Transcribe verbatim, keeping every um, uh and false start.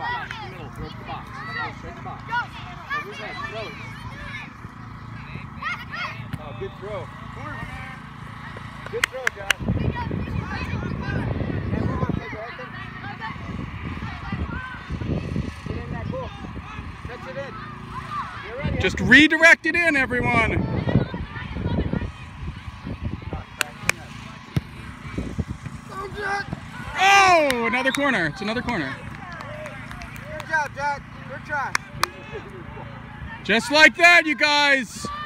box. In the middle. Throw it to the box. Throw it straight to the box. Over his head. Throw it. Oh, good throw. Good throw, Josh. Get in that book. Touch it in. You're ready. Just redirect it in, everyone. Oh, another corner. It's another corner. Good job, Jack. Good try. Just like that, you guys.